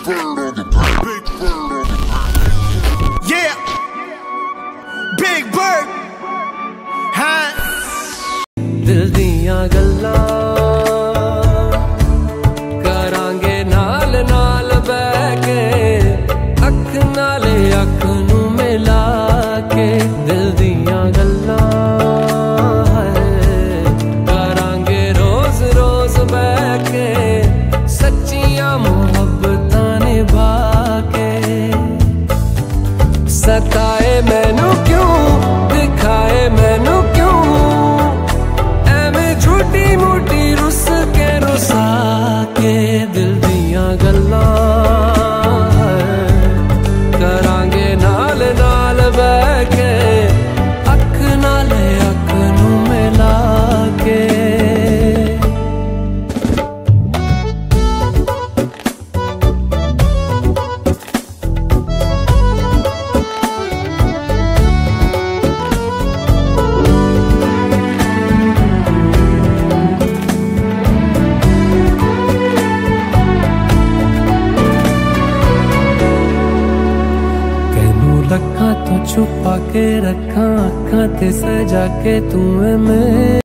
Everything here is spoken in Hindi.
Yeah, Big Bird, huh? दिल दियां गल्लां करांगे नाल नाल बैठ के, अख नाले अख नू मिला के। दिल दियां गल्लां करांगे रोज रोज बैठ के, सच्चियां मुहब्बतां निभा के। सताए मैनू क्यों, दिखाए मैनू क्यों, एवें झूठी मूठी रुस के रुसा के। दिल दियां गल्लां करांगे नाल नाल बैठ के, अख नाल अख नू मिला के। लखां तो छुपा के रखा, अखां ते सजा के तू मैं